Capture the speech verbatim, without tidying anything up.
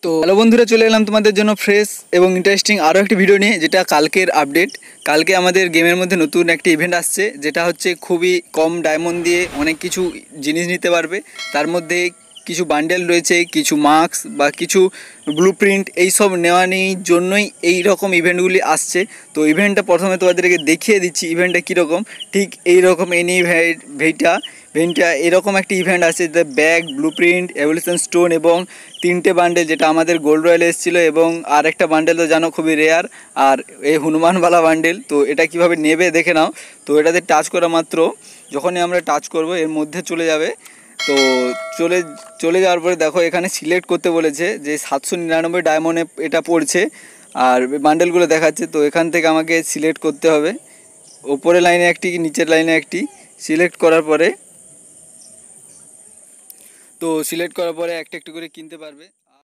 তো হ্যালো বন্ধুরা, চলে এলাম তোমাদের জন্য ফ্রেশ এবং ইন্টারেস্টিং আরও একটি ভিডিও নিয়ে, যেটা কালকের আপডেট। কালকে আমাদের গেমের মধ্যে নতুন একটি ইভেন্ট আসছে, যেটা হচ্ছে খুবই কম ডায়মন্ড দিয়ে অনেক কিছু জিনিস নিতে পারবে। তার মধ্যে কিছু বান্ডেল রয়েছে, কিছু মাস্ক বা কিছু ব্লু প্রিন্ট, এইসব নেওয়া নেওয়ার জন্যই এই রকম ইভেন্টগুলি আসছে। তো ইভেন্টটা প্রথমে তোমাদেরকে দেখিয়ে দিচ্ছি ইভেন্টটা কীরকম। ঠিক এই রকম এনি ভেইটা ভেন্টা এরকম একটি ইভেন্ট আছে, যে bag, blueprint, evolution stone এবং তিনটে বান্ডেল, যেটা আমাদের গোল্ড রয়্যালে এসেছিলো, এবং আর একটা বান্ডেল তো জানো খুবই রেয়ার, আর এই হনুমানওয়ালা বান্ডেল। তো এটা কিভাবে নেবে দেখে নাও। তো এটাতে টাচ করা মাত্র, যখনই আমরা টাচ করব এর মধ্যে চলে যাবে। তো চলে চলে যাওয়ার পরে দেখো এখানে সিলেক্ট করতে বলেছে যে সাতশো নিরানব্বই ডায়মন্ডে এটা পড়ছে, আর বান্ডেলগুলো দেখাচ্ছে। তো এখান থেকে আমাকে সিলেক্ট করতে হবে, ওপরের লাইনে একটি, নিচের লাইনে একটি। সিলেক্ট করার পরে তো সিলেক্ট করার পরে একটা একটু করে কিনতে পারবে।